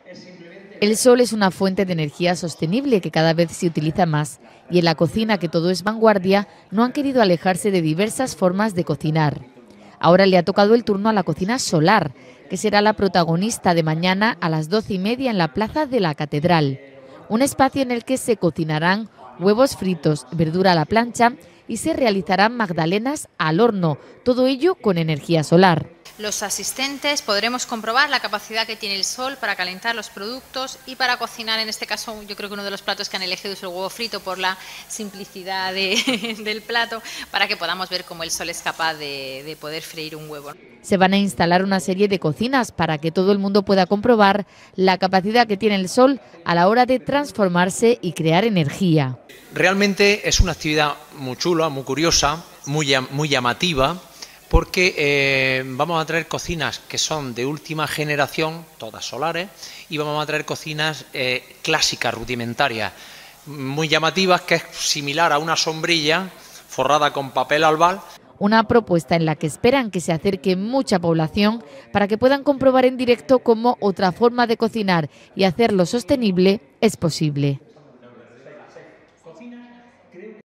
El sol es una fuente de energía sostenible que cada vez se utiliza más y en la cocina, que todo es vanguardia, no han querido alejarse de diversas formas de cocinar. Ahora le ha tocado el turno a la cocina solar, que será la protagonista de mañana a las 12:30 en la Plaza de la Catedral. Un espacio en el que se cocinarán huevos fritos, verdura a la plancha y se realizarán magdalenas al horno, todo ello con energía solar. Los asistentes podremos comprobar la capacidad que tiene el sol para calentar los productos y para cocinar. En este caso, yo creo que uno de los platos que han elegido es el huevo frito por la simplicidad del plato, para que podamos ver cómo el sol es capaz de poder freír un huevo. Se van a instalar una serie de cocinas para que todo el mundo pueda comprobar la capacidad que tiene el sol a la hora de transformarse y crear energía. Realmente es una actividad muy chula, muy curiosa, muy llamativa, porque vamos a traer cocinas que son de última generación, todas solares, y vamos a traer cocinas clásicas, rudimentarias, muy llamativas, que es similar a una sombrilla forrada con papel albal. Una propuesta en la que esperan que se acerque mucha población para que puedan comprobar en directo cómo otra forma de cocinar y hacerlo sostenible es posible.